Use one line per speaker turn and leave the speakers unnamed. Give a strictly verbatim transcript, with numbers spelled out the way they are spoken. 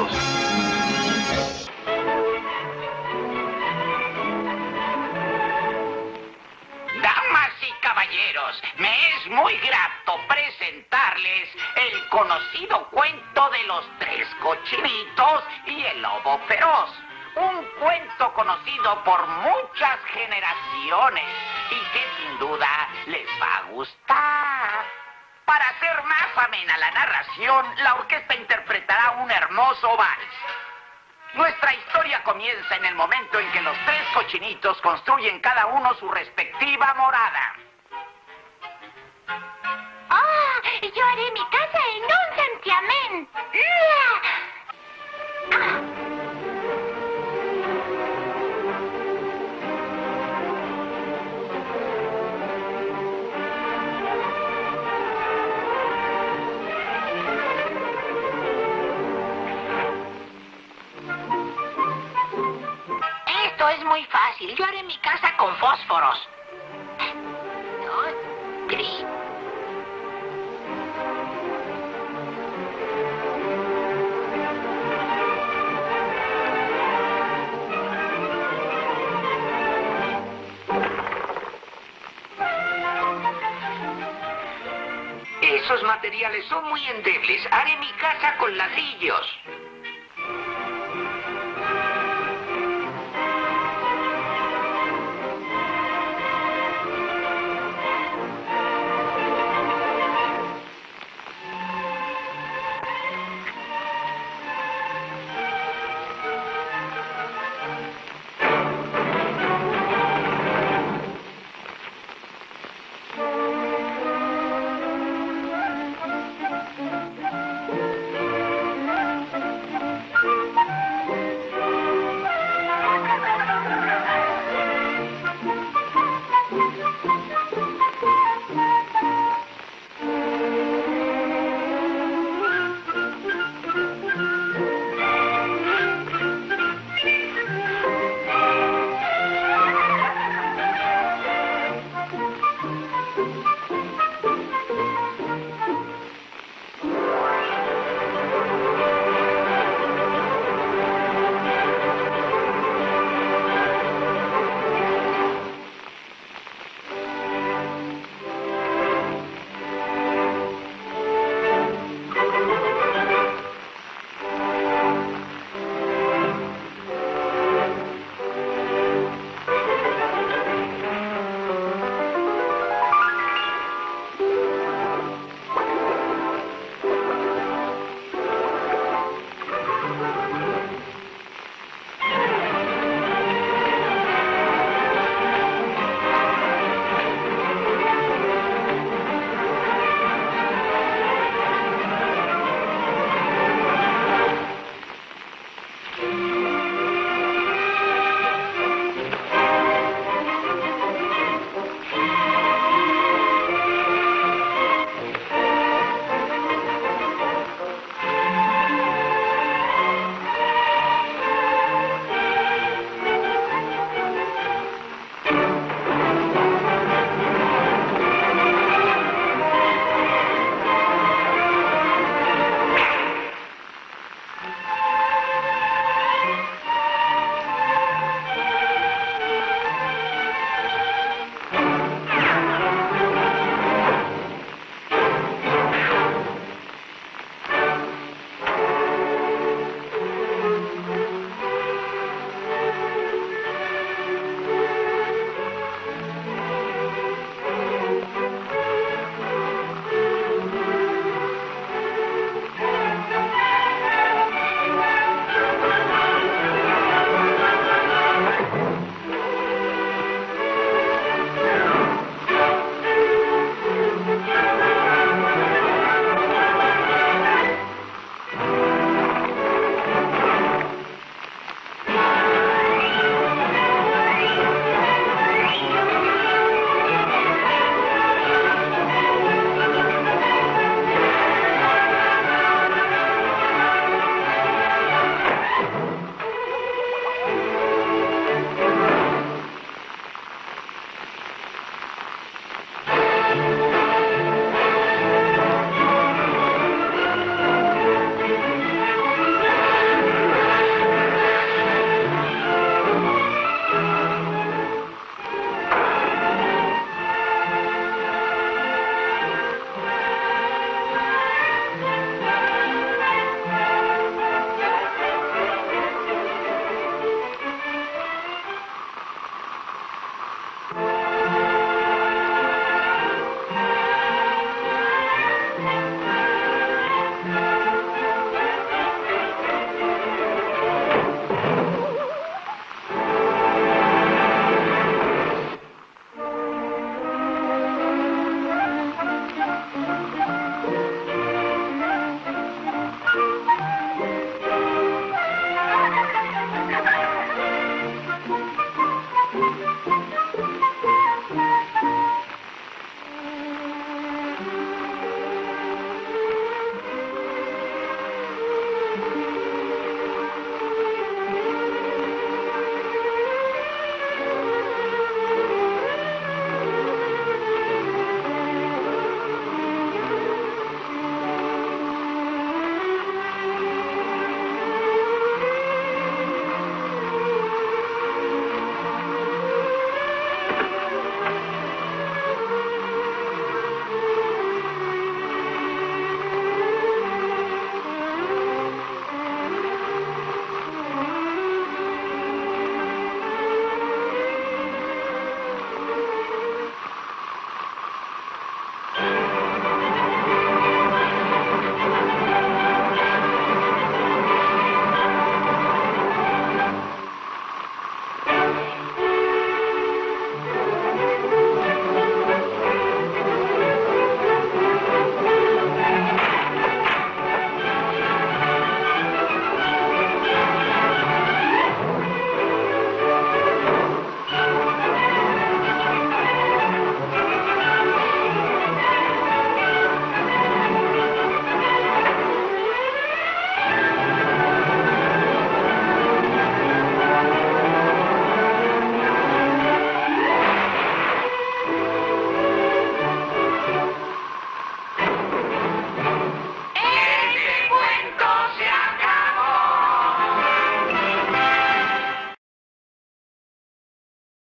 cochinos.
Damas y caballeros, me es muy grato presentarles el conocido cuento de los tres cochinitos y el lobo feroz. Un cuento conocido por muchas generaciones y que sin duda les va a gustar. Para hacer más amena la narración, la orquesta interpretará un hermoso vals. Nuestra historia comienza en el momento en que los tres cochinitos construyen cada uno su respectiva morada.
¡Ah! Yo haré mi casa en un santiamén. ¡Ah!
Esto es muy fácil. Yo haré mi casa con fósforos. Gris.
Esos materiales son muy endebles. Haré mi casa con ladrillos.